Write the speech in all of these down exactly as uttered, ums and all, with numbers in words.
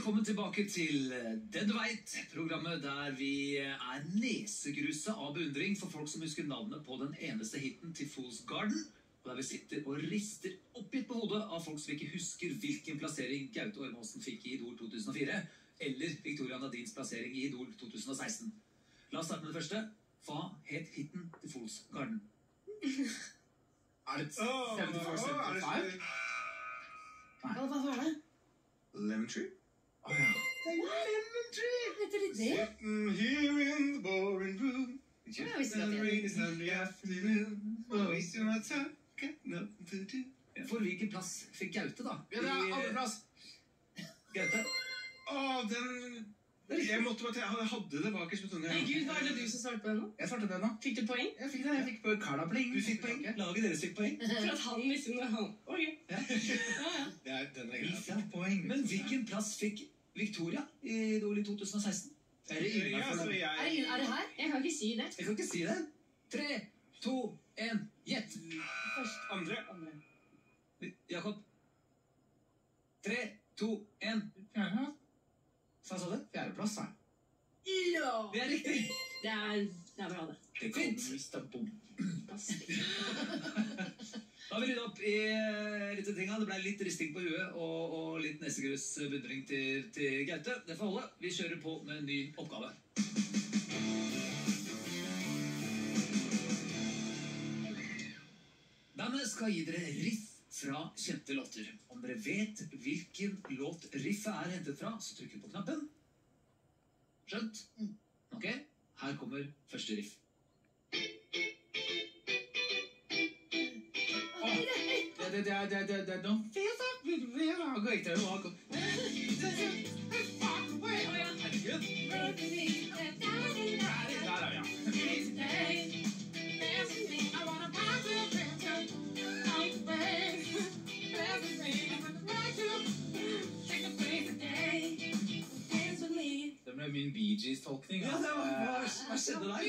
velkommen tilbake til Det du vet, programmet der vi er nesegruset av beundring for folk som husker navnet på den eneste hitten til Fool's Garden, og der vi sitter og rister oppgitt på hodet av folk som ikke husker hvilken plassering Gaute Ormåsen fikk i Idol to tusen og fire, eller Victoria Nadins plassering i Idol to tusen og seksten. La oss starte med det første. Hva het hitten til Fool's Garden? Er det seventy-four seventy-five? Hva var det? Lemon Tree? Å ja. Lemon Tree! Heter det det? Sitting here in the boring room. Ja, jeg visste at det. Rainy Sunday afternoon. Wasting my time, got nothing to do. For hvilken plass fikk Gaute da? Ja, det er I- andreplass. Gaute? Åh, den... Jeg måtte bare... Jeg hadde det bakerst på tunga. Nei, Gud, hva er det du som svarte på den nå? Jeg svarte den nå. Fikk du poeng? Jeg fikk det. Jeg fikk på Carla-poeng. Du fikk poeng. Laget deres fikk poeng. For at han liksom når han... Ok. Ja. Ja, ja. Det er, den er grei. Vi fikk poeng. Men hvilken plass fikk Victoria i Idol i to tusen og seksten? Er det Ja, innenfor så den? jeg... Er det, er det her? Jeg kan ikke si det. Jeg kan ikke si det. Tre, to, en, gjett. Først. Andre. Andre. Jakob. Tre, to, en. Fjerde. Hva sa du? Fjerdeplass, da. Ja! Det er riktig. Det er, det er bra det. Det er fint. Mista bom. Pass. Da har vi ryddet opp i eh, litt av tingene. Det ble litt risting på huet og, og litt nesegrus beundring til, til Gaute. Det får holde. Vi kjører på med en ny oppgave. Bandet skal gi dere riff fra kjente låter. Om dere vet hvilken låt riffet er hentet fra, så trykker vi på knappen. Skjønt? Ok, her kommer første riff. Det, det, det, det, det, det, don't feel so good, feel so great, I walk away. Walk away. Herregud. Der er vi, ja. Det ble min Bee Gees-tolkning. Ja, det var, hva, hva skjedde der?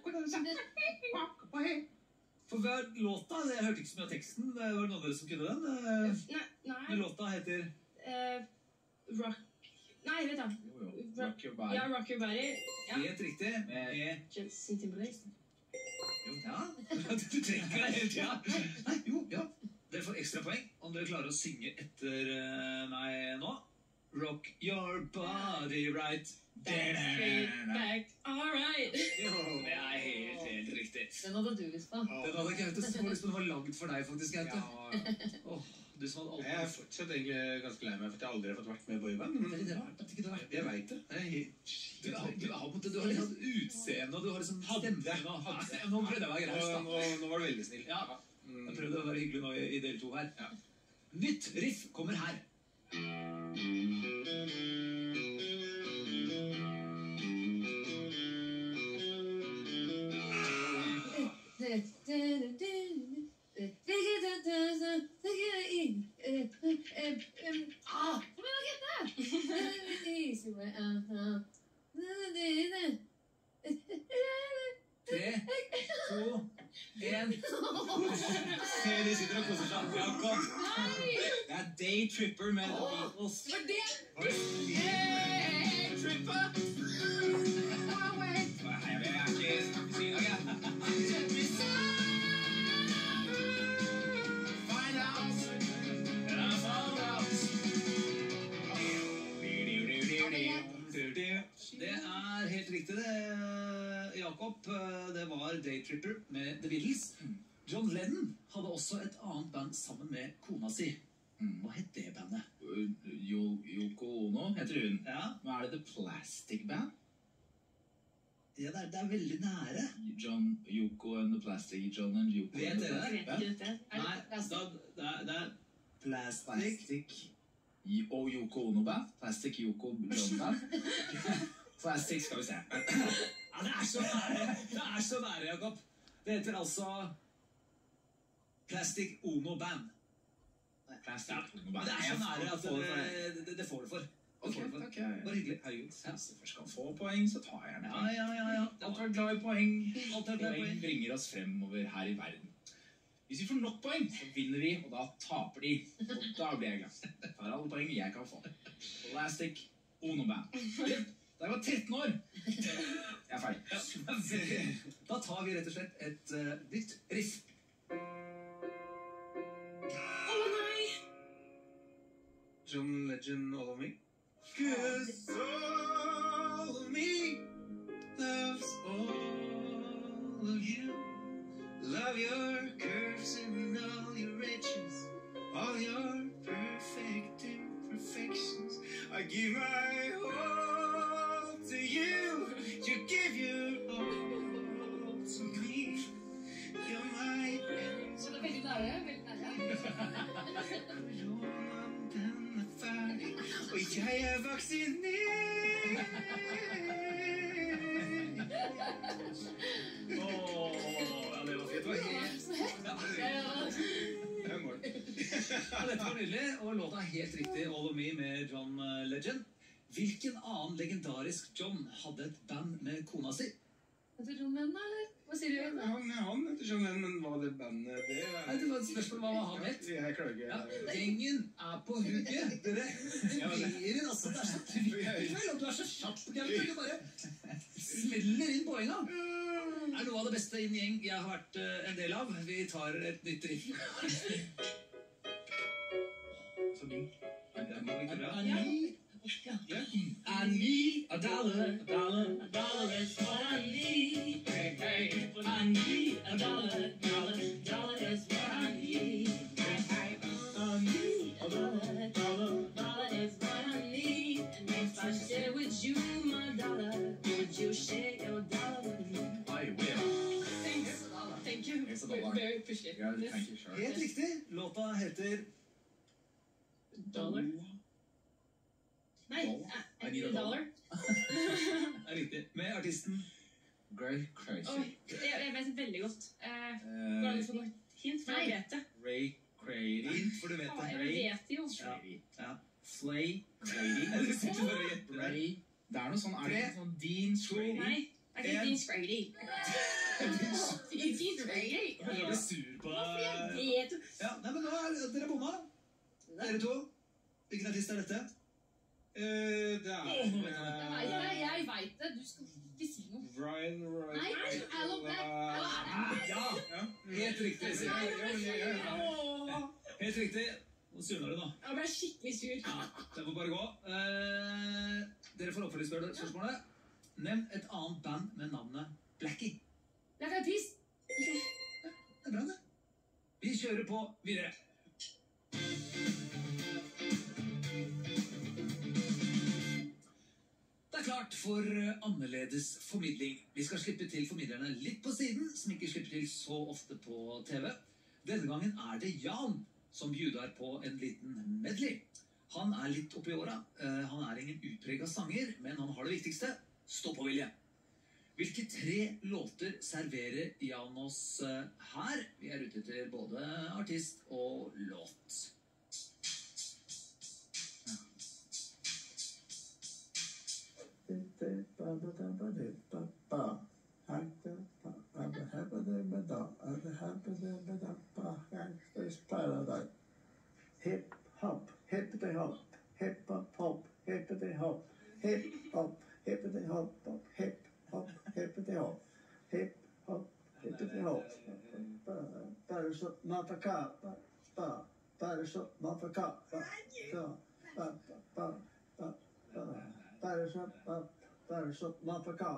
For hver låta, jeg hørte ikke så mye av teksten, det var noen av dere som kunne den. Eh, Nei, Men nei. låta heter... Eh, rock... Nei, vet du. Jo, jo. Rock your body. Ja, Rock Your Body. Ja. Helt riktig. Med... Justin Timberlake. Ja, du trenger det hele tida. Nei, jo, ja. Dere får ekstra poeng om dere klarer å synge etter eh, meg nå. Rock your body right. Straight back. All right. Jo, det er helt, helt riktig. Den hadde du lyst på. Den hadde Gaute så lyst på. Den var lagd for deg, faktisk, Gaute. Ja, Åh, du som hadde jeg er aldri... fortsatt egentlig ganske lei meg for at jeg aldri har fått vært med i boyband. Det er Men litt rart at ikke du har vært jeg vet det. Jeg er helt... Du, er- du, har, på en måte- du har litt sånn utseende, og du har liksom stemmen. og- Hadde. Nå prøvde jeg å være Nå, graus, da. nå, nå var du veldig snill. Ja. Mm. Jeg prøvde å være hyggelig nå i, i del to her. Ja. Nytt riff kommer her. Ah, kom igjen, Tre, to, en. Se, de sitter og koser seg. Jakob. Det er Day Tripper med The Beatles. Det var det! Day Tripper! Nei, jeg er ikke snakke si i dag, jeg. Find out. And I found out. Det er helt riktig det, Jakob. Det var Day Tripper med The Beatles. John Lennon hadde også et annet band sammen med kona si. Hva het det bandet? Jo- Yoko Ono heter hun. Ja, Hva er det, The Plastic Band? ja det, er, det er veldig nære. John, Yoko and the Plastic, John and Yoko. Vet and the dere Jeg vet ikke dette. Er Nei, det da, plastikk? det, er, det er plastic. Plastic I- og Yoko Ono Band. Plastic Yoko John Band. Plastic, skal vi se. Ja, det er så nære. Det er så nære, Jakob. Det heter altså Plastic Ono Band. Plastic Ja, Ono men Band. det er så Jeg nære at får det for det. det, det, det får du for. Det Ok, får du for. takk. Bare hyggelig. Herregud. Ja. Hvis jeg først kan få poeng, så tar jeg den. Ja, ja, ja, ja. Alt er glad i poeng. Alt er glad i Poeng poeng. bringer oss fremover her i verden. Hvis vi får nok poeng, så vinner vi, og da taper de. Og da blir jeg glad. Tar alle poeng jeg kan få. Plastic Ono-band. Da jeg var tretten år. Jeg er ferdig. Ja. Da tar vi rett og slett et uh, nytt riff. Å nei! John Legend, All of Me. 'Cause all of me loves all of you. Love your curves and all your edges, all your perfect imperfections. I give my all to you. You give your all to me. You're my end. Så det er veldig nære, veldig nære. Den er ferdig, og jeg er vaksinert. Åh, ja, det var fint. Det var helt... Ja, Ja, dette var nydelig, og låta er helt riktig. All of Me med John Legend. Hvilken annen legendarisk John hadde et band med kona si? Heter John Lennon, eller? Hva sier du? Han, han heter John Lennon, men hva det bandet det er... Nei, det var et spørsmål hva han het. Jeg klager. Ja, gjengen er på hugget. Dere leverer, altså. Det er så trygt, og du er så kjapp. Du bare smeller inn poenga. Det er noe av det beste i en gjeng jeg har vært uh, en del av. Vi tar et nytt riff. Så bing. Det må ikke bra. Ja. I need a dollar, a dollar, a dollar is what I need. Hey, hey, I need a dollar, a dollar, dollar is what I need. Hey, hey, I need a dollar, dollar, dollar is what I need. And if I share with you my dollar, would you share your dollar with me? I will. Thanks. Thank you. It's a dollar. Very appreciative. Yeah, thank you, sure. Helt riktig. Låta heter Dollar? Nei, I I need a dollar. Det er riktig. Med artisten Grey Crazy. Oi, jeg, jeg vet veldig godt. Eh, Eh, Går det an å få noe hint? For jeg vet det. Ray Crazy. Hint, for du vet Ja, det. jeg vet det jo. Ja. Ja. Flay Crazy. Du sitter bare og gjetter det. Ray. Det er noe sånn, er det noe sånn Dean Scrady? Nei, det er ikke En. Dean Scrady. Dean Scrady? Jeg ble sur på Hvorfor jeg deg. vet jo? Ja, nei, men nå er dere bomma. Dere to. Hvilken artist er dette? Eh, det er... Åh, nå vet jeg Nei, jeg, jeg vet det. Du skal ikke si noe. Brian Wright. Nei, Alan Black. Ah, ja, Ja. helt riktig. Nei, Silje. det var ikke- Åh. Helt riktig. Nå surner det nå. Jeg ble skikkelig sur. Ja, det får bare gå. Eh, dere får oppfølgingsspørsmålet. Nevn et annet band med navnet Blackie. Black Eyed Peas. Det er bra, det. Vi kjører på videre. Det er klart for annerledes formidling. Vi skal slippe til formidlerne litt på siden, som ikke slipper til så ofte på T V. Denne gangen er det Jan som bjuder på en liten medley. Han er litt oppi åra. Eh, Han er ingen utpreget sanger, men han har det viktigste: stå-på-vilje. Hvilke tre låter serverer Jan oss eh, her? Vi er ute etter både artist og låt. Hip hop, hippity hop, hip hop hop, hippity hop, hip hop, hippity hop, hip hop, hippity hop, hip hop, hippity hop. Bare så motherfucker, ba, bare så motherfucker, ba, ba, ba, ba, ba, bare så, ba, bare så motherfucker.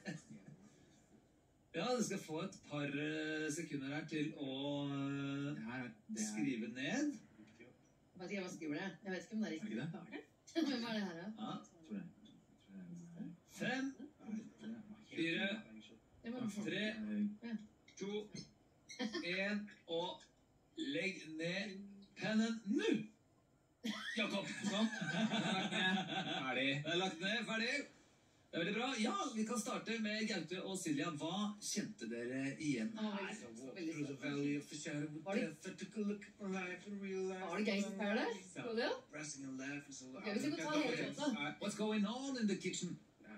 Ja, du skal få et par eh, sekunder her til å eh, Det her er... Det er... skrive ned. Jeg vet ikke hva skriver det. Jeg vet ikke om det er riktig. Er det Hva er det? Hvem er det her, da? Ja. Tror jeg. Tror jeg. Fem, fire, Det var tre, to, en, og legg ned pennen nå! Jakob, sånn. Ferdig. Det er lagt ned, ferdig. Det er veldig bra. Ja, vi kan starte med Gaute og Silja. Hva kjente dere igjen Å, her? veldig stort, veldig stort. Var det- Var det Gangster Paradise? Var det det? Ok, hvis vi kan ta hele låta. What's going on in the kitchen?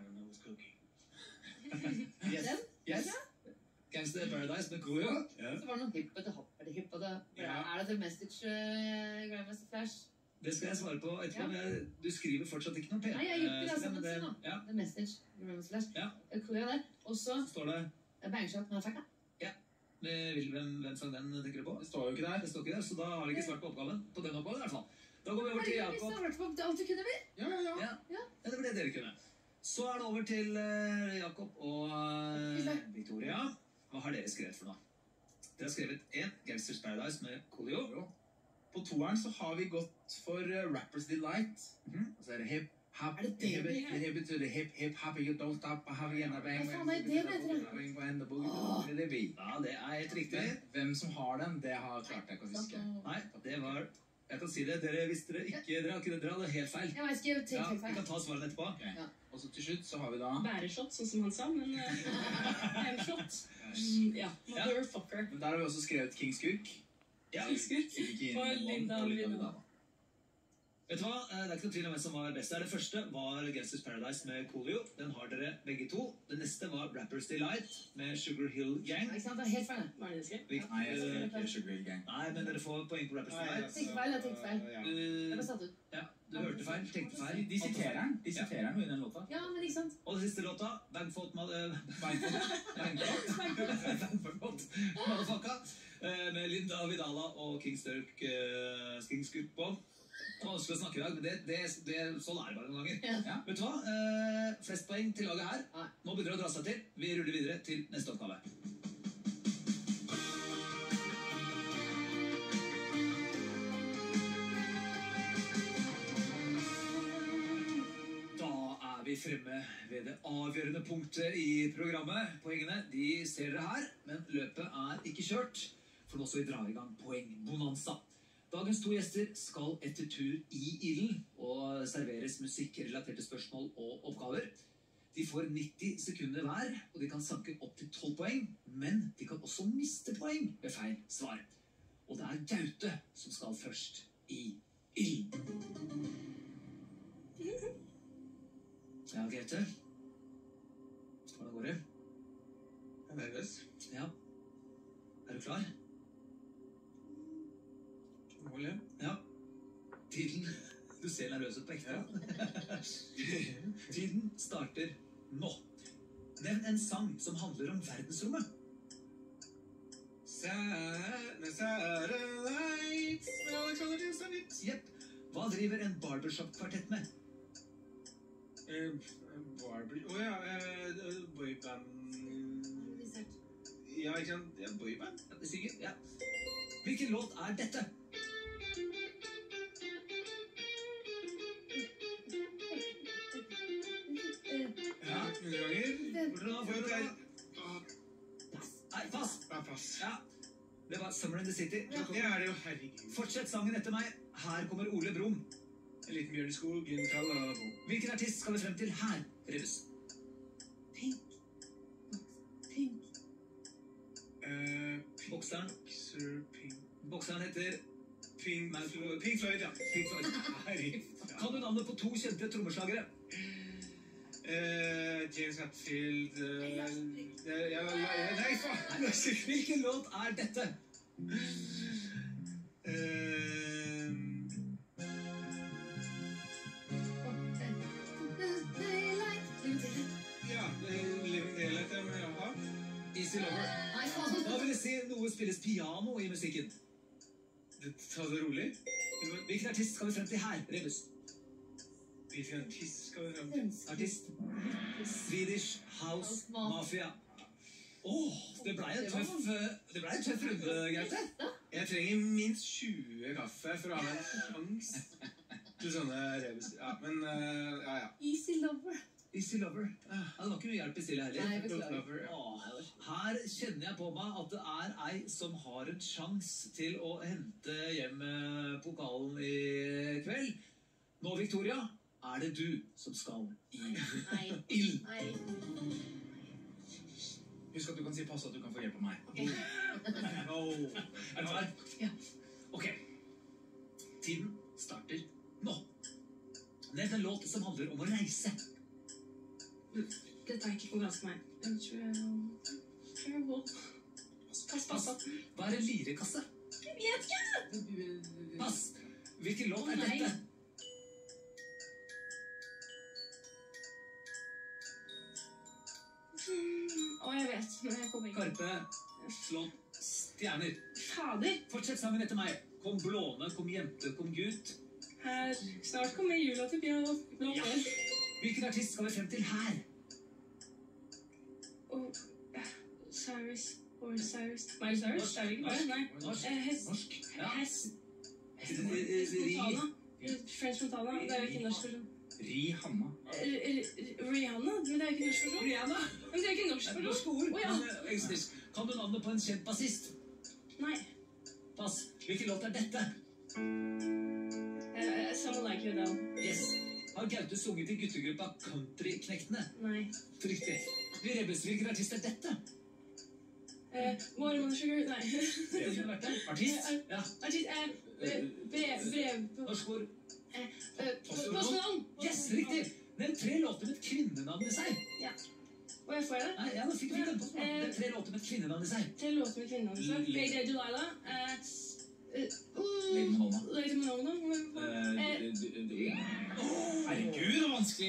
Den? Yes. Gangster Paradise med Koyo. Så var det noe hippete hoppete hippete. Ja. Er det The Message, uh, Grandmaster Flash? Det skal jeg svare på etterpå, men jeg- du skriver fortsatt ikke noe P. Nei, jeg gjør ikke det, Eh, altså, men men si nå. ja, The Message. Remember Flash. Ja. Jeg tror det. Og så så står det Bangshot med Fuck. med Vil- hvem, hvem sang den, tenker du på? Det står jo ikke der. Det står ikke der, så da har vi ikke svart på oppgaven. På den oppgaven i hvert fall. Da går vi over til Herregud, Jakob. vi svarte på alt vi kunne, vi. Ja, ja, ja. Ja, Ja. ja, det var det dere kunne. Så er det over til uh, Jakob og uh, Victoria. Hva har dere skrevet for noe? Dere har skrevet en Gangsters Paradise med Coolio. Jo. På toeren så har vi gått for uh, Rappers Delight. Mhm. Og så er det hip, hop, Er det det hip, det hip, er? hip, betyr hip, hip, hop, you don't stop, have a bang, bang, Hva faen er det det heter? Åh. Det er vi. Ja, det er helt riktig. Men hvem som har den, det har klart jeg ikke å huske. Nei, det var... Jeg kan si det, dere visste det ikke. Dere har ikke dere hadde helt feil. Ja, jeg skrev til Ja, helt vi feil. kan ta svarene etterpå. Ok. Og så til slutt så har vi da Bæreshot, sånn som han sa, men uh, en shot. Mm, ja, motherfucker. Men der har vi også skrevet King Skurk. Ja, Skurk. Ikke inn Og i Linda og Linda. Linda. vet du hva? Eh, Det er ikke noe tvil om hvem som var best her. Det første var Gangsters Paradise med Coolio. Den har dere begge to. Det neste var Rappers Delight med Sugar Hill Gang. Ikke sant, det er helt feil. Hva er det jeg skrev? Vi- Nei, jeg skrev ikke Sugar Hill Gang. Nei, men dere får poeng på Rappers Nei, Delight. Tenkte feil, jeg tenkte feil. Ja. Jeg Eh, ble satt ut. Ja, du hørte feil, tenkte feil. De siterer den. De siterer den jo i den låta. Ja, men ikke sant. Og den siste låta, Bangfoot Mother... Bangfoot. Bangfoot Motherfucka, eh, med Linda Vidala og King Sturk, eh, King Skurk på. Det var vanskelig å snakke i dag, men det, det, det, sånn er det bare noen ganger. Ja. Vet du hva? Eh, flest poeng til laget her. Nei. Nå begynner det å dra seg til. Vi ruller videre til neste oppgave. Da er vi fremme ved det avgjørende punktet i programmet. Poengene de ser dere her, men løpet er ikke kjørt. For nå skal vi dra i gang poengbonanza. Dagens to gjester skal etter tur i ilden og serveres musikkrelaterte spørsmål og oppgaver. De får nitti sekunder hver, og de kan sanke opp til tolv poeng. Men de kan også miste poeng ved feil svar. Og det er Gaute som skal først i ilden. Ja, Gaute. Hvordan går det? Jeg er nervøs. Ja. Er du klar? Mål, ja. Ja. Tiden. Du ser nervøs ut på ekte. Tiden starter nå. Nevn en sang som handler om verdensrommet. Sære, sære lights med Alexander Tinstad. Jepp. Hva driver en barbershop-kvartett med? Eh, Barbie... Å ja, eh, boyband... Ja, ikke sant? Ja, boyband. Ja, det synger. Ja. Hvilken låt er dette? Ja, hundre ganger. Hvordan får du det? Nei, pass. Ja, pass. Ja. Det var Summer in the City. Det er det jo, herregud. Fortsett sangen etter meg. Her kommer Ole Brumm. En liten Bjørn Skog, en tralala. Hvilken artist skal vi frem til her, Rebus? Pink. Pink. Eh, Bokseren. Pixar, Pink... Bokseren heter Pink... Pink Floyd, ja. Pink Floyd. Herregud. Kan du navnet på to kjente trommeslagere? Eh, James Hetfield... eh, eh, ja, ja, nei, faen! Hvilken låt er dette? Eh, ja, eh, Living Daylight, ja, men jaha. Easy Lover. Nei, faen. Hva vil det si noe spilles piano i musikken? Ta det rolig. Hvilken artist skal vi frem til her, Rebus? Hvilken artist skal vi frem til? Artist. Swedish House Mafia. Åh, det ble en tøff, eh, det ble en tøff runde, Gaute. Jeg trenger minst tjue kaffe for å ha en sjanse til sånne rebus. Ja, men eh, ja, ja. Easy Lover. Easy Lover. Ja, det var ikke mye hjelp i stille Nei, heller. beklager. Lover, ja. Åh, her kjenner jeg på meg at det er ei som har en sjanse til å hente hjem eh, pokalen i kveld. Nå, Victoria, er det du som skal i Nei. ild. Nei. Husk at du kan si pass at du kan få hjelp av meg. No. Er du klar? Ja. Ok. Tiden starter nå. Nevn en låt som handler om å reise. Dette er ikke konkurranse for meg. En travel... Travel... Pass, pass, pass. Hva er en lirekasse? Jeg vet ikke! Pass. Hvilken Hvilken låt er Å, nei. dette? Å, jeg vet, men jeg kommer ikke. Karpe, slå stjerner. Fader, Fortsett sangen etter meg. Kom blåne, kom jente, kom gutt. her, snart kommer jula til Bjørn og Blå Ja. Fjell. Hvilken artist skal vi frem til her? Og Cyrus, or Cyrus, Miley Cyrus, det er det ikke bare, nei. Norsk. Eh, Hess, Norsk. Ja. Hess, Ri- Hess Montana. French Montana, det er jo ikke norsk versjon. Rihanna. R- R- Rihanna, men det er jo ikke norsk versjon. Rihanna. Men det er ikke norsk Det er versjon. norske ord. Å, ja. Men, eh, Øystein, kan du navnet på en kjent bassist? Nei, Pass. Hvilken låt er dette? eh, Someone Like You Now. Yes. Har Gaute sunget i guttegruppa Countryknektene? Nei. Riktig. Vi Rebels, hvilken artist er dette? Eh, Watermelon Sugar, nei. Det kunne vært det. Artist? Ja. Artist, eh, brev, brev, brev, Norsk ord. eh, postnavn. Yes, riktig. Nevn tre låter med et kvinnenavn i seg. Og jeg får det. Nei, ja, da fikk vi den på spørsmål. Det er tre låter med et kvinnenavn i seg. Tre låter med kvinnenavn. så. Lady Delilah. Eh, eh, Lady Madonna. Lady Madonna. Eh, Herregud, så vanskelig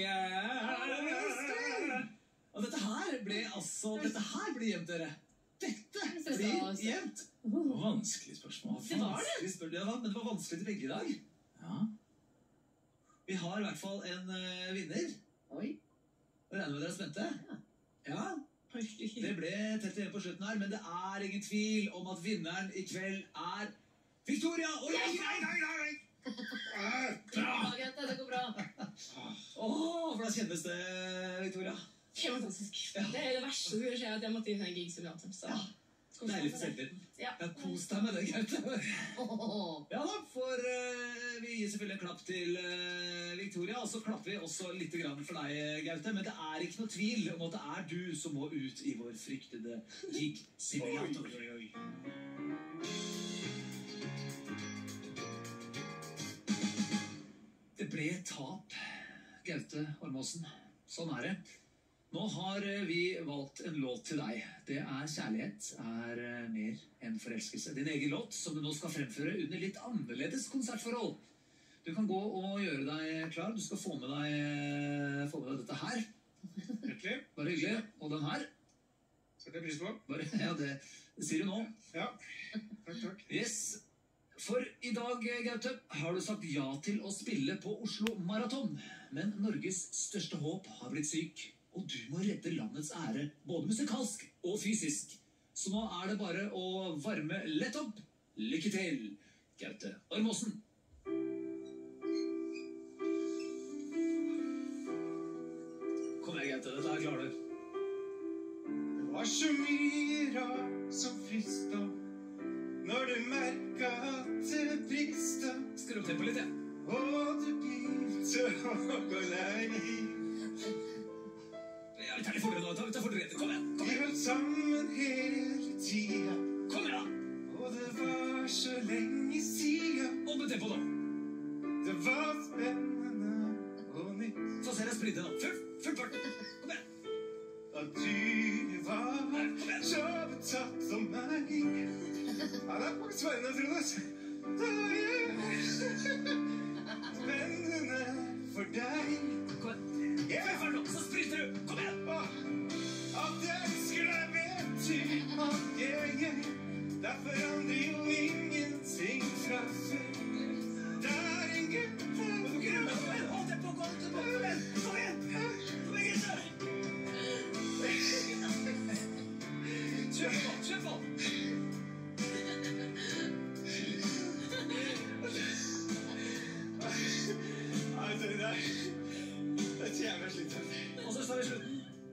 Og dette her ble altså Dette her blir jevnt, dere. Dette synes det blir var- jevnt. Vanskelig spørsmål. Det var det. Vanskelig spør- Ja, men det var vanskelig til begge i dag. Ja. Vi har i hvert fall en eh, vinner. Oi. Jeg regner med dere er spente? Ja. Det ble tett igjen på slutten her, men det er ingen tvil om at vinneren i kveld er Victoria. Oi, nei, nei, nei, nei. Bra, Gaute, det går bra. Åh, hvordan kjennes det, Victoria? Fantastisk. Ja. Det er det verste som kunne skje, at jeg måtte inn i en gig-simulator. Så Ja. kos meg Deilig for med det. selvtilliten. Ja. Ja, kos deg med det, Gaute. Åh. Ja da, for eh, vi gir selvfølgelig en klapp til eh, Victoria, og så klapper vi også litt grann for deg, Gaute. Men det er ikke noe tvil om at det er du som må ut i vår fryktede gig-simulator. Det ble tap, Gaute Ormåsen. Sånn er det. Nå har eh, vi valgt en låt til deg. Det er kjærlighet er eh, mer enn forelskelse. Din egen låt som du nå skal fremføre under litt annerledes konsertforhold. Du kan gå og gjøre deg klar. Du skal få med deg, eh, få med deg dette her. Virkelig. Bare hyggelig. Og den her. Setter jeg pris på. Bare, ja, det, det sier du nå. Ja. Takk, takk. Yes. For i dag, Gaute, har du sagt ja til å spille på Oslo Maraton. Men Norges største håp har blitt syk, og du må redde landets ære, både musikalsk og fysisk. Så nå er det bare å varme lett opp. Lykke til, Gaute Ormåsen. Kom igjen, Gaute. Dette er klar, du. Det var så mye rart som frista når du merka at det brista, Skru opp tempoet litt, ja. og du begynte å gå lei. Ja, vi tar litt fortere nå. Vi tar fortere. Kom igjen. Kom Vi igjen. holdt sammen hele tida, Kom igjen, og det var så lenge sia. da. Opp med tempoet nå. Det var spennende og nytt Så ser jeg sprinte nå. Full, full fart. Kom igjen. at du var Nei, kom igjen. så betatt av meg. Ja, det er faktisk spennende, Frode. Det er spennende for deg. Kom igjen. Full Yeah. fart nå. Så sprinter du. Kom igjen. Åh, at jeg elsker deg, vet du at jeg er. Der forandrer jo ingenting fra før. Det er en gutt Kom igjen. Kom igjen. Hold tempoet. Hold tempoet. Kom igjen. Kom igjen. Kom igjen, gutter. Kjør på. Kjør på. Nei, det der det er jævla slitsomt. Og så står vi i slutten.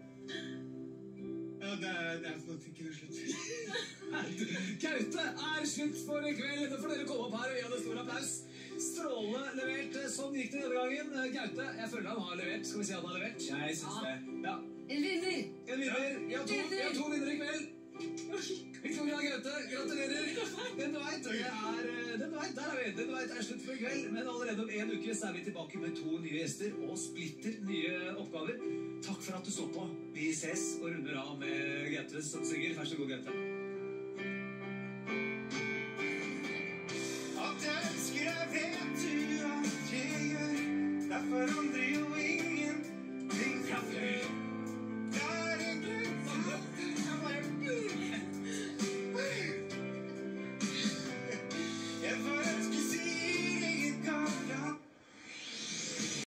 Ja, det er, det er for noe ikke noe slutt. Gaute er slutt for i kveld. Nå får dere komme opp her og gi han en stor applaus. Strålende levert. Sånn gikk det denne gangen. Gaute, jeg føler han har levert. Skal vi si han har levert? Jeg synes det. Ja. En vinner. En vinner. Vi har to, vi har to vinnere i kveld. Victoria Gaute, gratulerer. Den du vet, det er, den du vet, der er vi. Den du vet er slutt for i kveld. Men allerede om en uke så er vi tilbake med to nye gjester og splitter nye oppgaver. Takk for at du så på. Vi ses og runder av med Gaute som synger. Vær så god, Gaute.